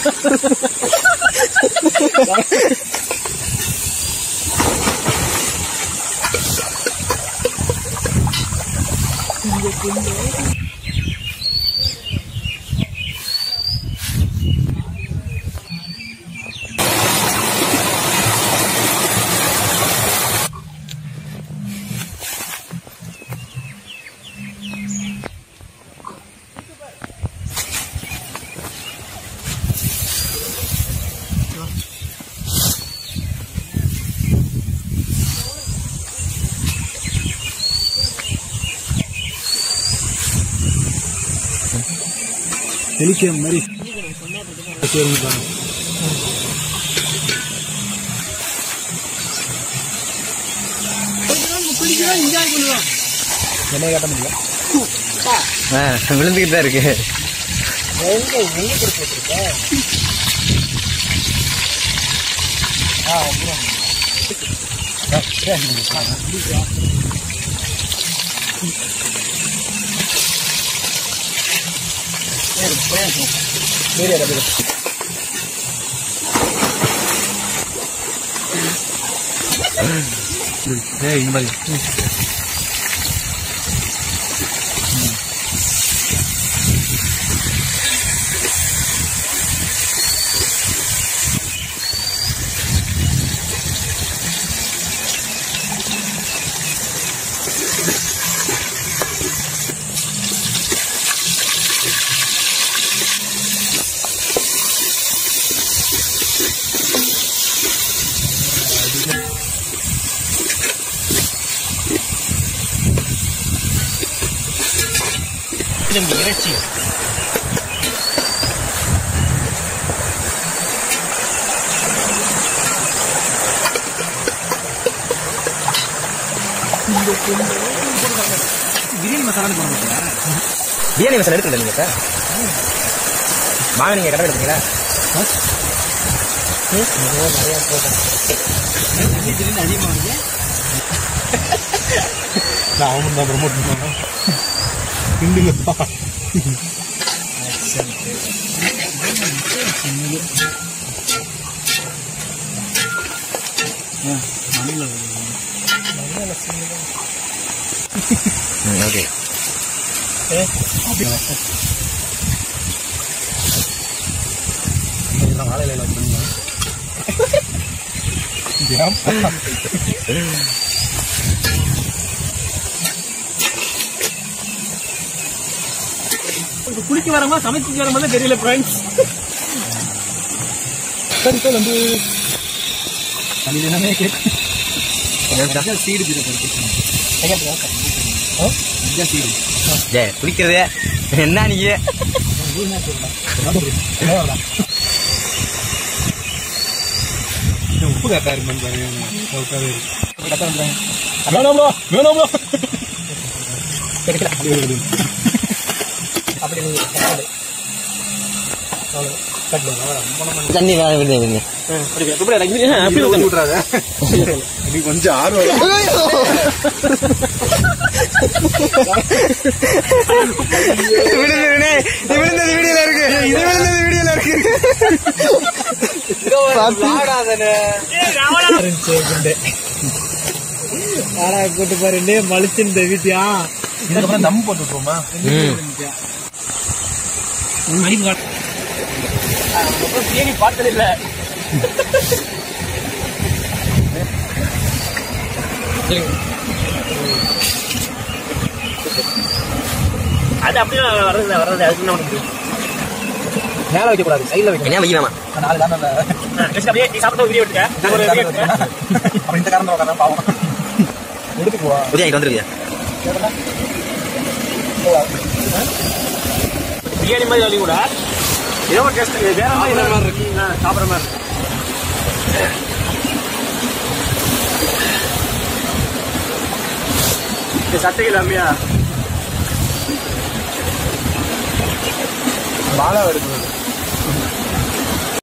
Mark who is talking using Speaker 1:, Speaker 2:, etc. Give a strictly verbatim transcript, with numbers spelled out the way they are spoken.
Speaker 1: தெளிக்கிற மாதிரி என்ன காட்ட முடியல.
Speaker 2: விழுந்துக்கிட்டு தான் இருக்கு.
Speaker 1: இந்த மாதிரி இறைச்சி பிரியாணி மசாலா போட மாட்டீங்களா?
Speaker 2: பிரியாணி மசாலா எடுக்கல நீங்க சார்? வாங்க நீங்க கடை எடுப்பீங்களா? நிறைய போட்டேன்
Speaker 1: அதிகமாக நான் அவனு தான் ப்ரமோட் பண்ணுவேன். கிண்டுங்கப்பா.
Speaker 2: ஓகே
Speaker 1: வாழையில குளிக்க வரமா சமைச்சு வரமா தெரியல ஃப்ரெண்ட்ஸ். சரி சார் வந்து என்னமே கேட்க சீடு
Speaker 2: குளிக்கிறதே என்ன நீங்க
Speaker 1: உப்பு கரெக்டா இருக்குன்னு வேணாம்லோ வேணாம்லோ கிடைக்கல.
Speaker 2: தண்ணி
Speaker 1: கொஞ்சம் ஆர்வம்
Speaker 2: விழுந்தது வீடியோல இருக்கு. இது விழுந்தது வீடியோல இருக்கு.
Speaker 1: கூட்டு பாரு மலிச்சு வீட்டியா இதுக்கப்புறம் தம் போட்டு விட்டுருவோமா? பிரியாணி பார்த்தது இல்ல. அது அப்படியே வர்றது வர்றது அதுக்கு என்ன மேல வைக்க கூடாது, சைட்ல வைக்க.
Speaker 2: ஏன் வைக்கலாமா?
Speaker 1: நாலு தானே அப்படியே நீ சாப்பிட்ட வீடியோ எடுத்துக்க. ஒரு வீடியோ எடுத்துக்க. அப்புறம் இந்த காரணம் உட்காந்து பாவம் எடுத்துக்குவா.
Speaker 2: புதிய வந்துருக்கியா
Speaker 1: பிரியாணி மாதிரி வழி கூட ஏதோ ஒரு டேஸ்ட் வேற மாதிரி இருக்கு. சாப்பிட்ற மாதிரி சட்டை இல்லாமையா பாலா எடுக்கணும்.